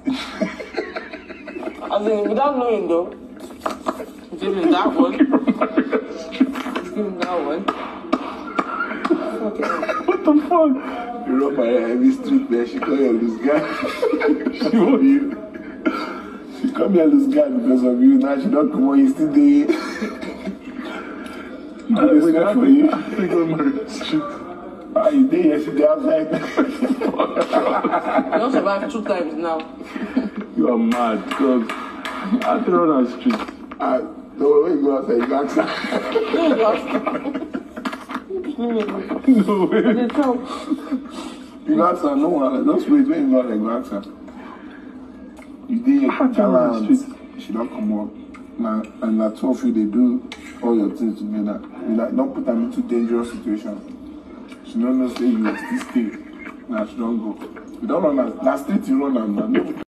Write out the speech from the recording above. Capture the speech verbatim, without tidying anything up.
As in, without knowing though. Give him that one. Give him that one. Okay. What the fuck? You run my heavy street there, she call you a loose guy. She want you. She call me a loose guy because of you. Now she don't come on, you still there. You do this guy for you. I go my street. Ah, you there yesterday outside. You don't survive two times now. You are mad, because I can run on the street. Ah, no, when you go outside, you go outside. No way. They tell. You go outside, no one, don't wait, when you go outside, go outside. You there, I can run on the street. she don't come up. Now, and at twelve you, they do all your things together. You like, don't put them into dangerous situation. She don't know say you will still stay. Now she don't go. You don't run that. That street you run and